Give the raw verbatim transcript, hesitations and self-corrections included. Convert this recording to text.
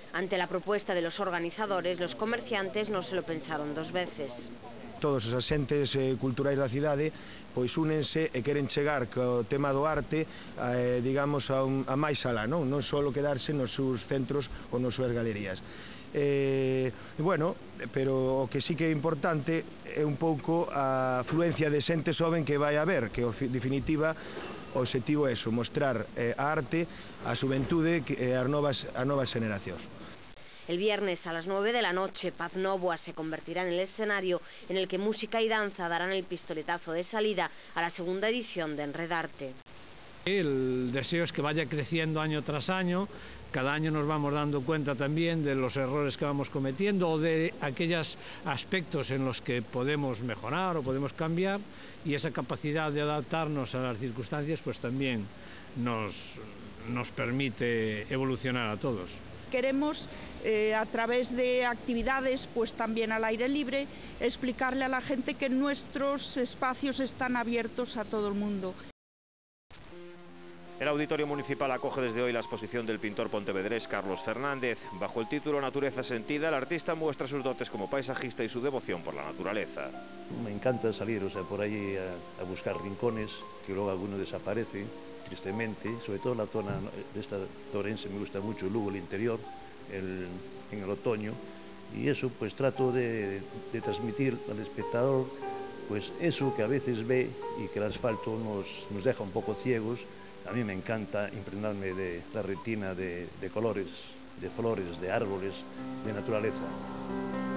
Ante la propuesta de los organizadores, los comerciantes no se lo pensaron dos veces. Todos os axentes eh, culturais da cidade pois únense e queren chegar co tema do arte eh, digamos a, un, a máis alá, non? Non só quedarse nos seus centros ou nas súas galerías. Eh, bueno, pero o que sí que é importante é un pouco a afluencia de xente xoven que vai a ver, que en definitiva o obxectivo é eso, mostrar eh, a arte, a xuventude e as novas, as novas generacións. El viernes a las nueve de la noche, Paz Novoa se convertirá en el escenario en el que música y danza darán el pistoletazo de salida a la segunda edición de Enredarte. El deseo es que vaya creciendo año tras año, cada año nos vamos dando cuenta también de los errores que vamos cometiendo o de aquellos aspectos en los que podemos mejorar o podemos cambiar, y esa capacidad de adaptarnos a las circunstancias pues también nos, nos permite evolucionar a todos. Queremos, eh, a través de actividades, pues también al aire libre, explicarle a la gente que nuestros espacios están abiertos a todo el mundo. El Auditorio Municipal acoge desde hoy la exposición del pintor pontevedrés Carlos Fernández. Bajo el título Naturaleza Sentida, el artista muestra sus dotes como paisajista y su devoción por la naturaleza. Me encanta salir, o sea, por ahí a, a buscar rincones, que luego alguno desaparece, tristemente, sobre todo la zona de esta Torense me gusta mucho, luego el interior, el, en el otoño, y eso pues trato de, de transmitir al espectador pues eso que a veces ve y que el asfalto nos, nos deja un poco ciegos. A mí me encanta impregnarme de la retina de, de colores, de flores, de árboles, de naturaleza.